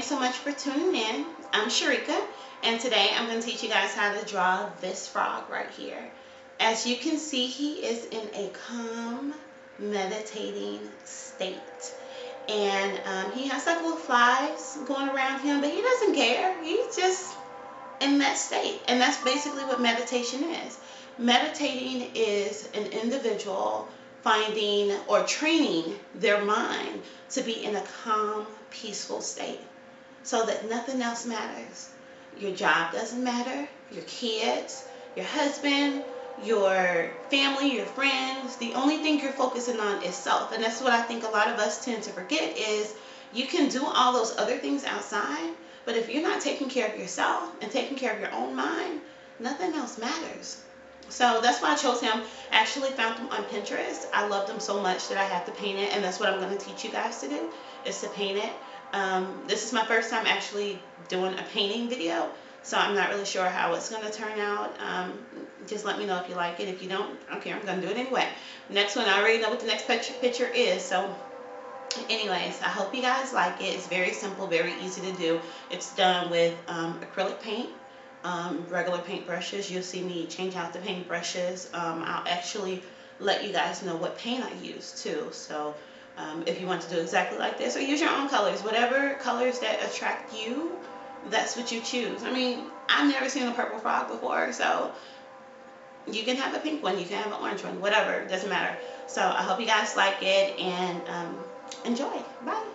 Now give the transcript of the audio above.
Thanks so much for tuning in. I'm Chiriga, and today I'm going to teach you guys how to draw this frog right here. As you can see, he is in a calm, meditating state. And he has like little flies going around him, but he doesn't care. He's just in that state. And that's basically what meditation is. Meditating is an individual finding or training their mind to be in a calm, peaceful state so that nothing else matters. Your job doesn't matter, your kids, your husband, your family, your friends. The only thing you're focusing on is self. And that's what I think a lot of us tend to forget is you can do all those other things outside, but if you're not taking care of yourself and taking care of your own mind, nothing else matters. So that's why I chose him. I actually found him on Pinterest. I loved him so much that I had to paint it, and that's what I'm going to teach you guys to do, is to paint it. This is my first time actually doing a painting video, so I'm not really sure how it's going to turn out. Just let me know if you like it. If you don't, I don't care. I'm going to do it anyway. Next one, I already know what the next picture is, so anyways, I hope you guys like it. It's very simple, very easy to do. It's done with acrylic paint. Regular paint brushes. You'll see me change out the paint brushes. I'll actually let you guys know what paint I use too. So if you want to do exactly like this, or use your own colors, whatever colors that attract you, that's what you choose. I mean, I've never seen a purple frog before, so you can have a pink one, you can have an orange one, whatever, it doesn't matter. So I hope you guys like it, and enjoy. Bye.